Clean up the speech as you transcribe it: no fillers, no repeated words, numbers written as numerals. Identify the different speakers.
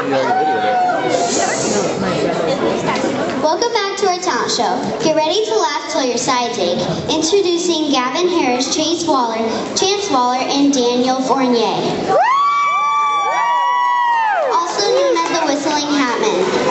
Speaker 1: Welcome back to our talent show. Get ready to laugh till your sides ache. Introducing Gavin Harris, Chance Waller, and Daniel Fournier. Also known as the Whistling Hatmen.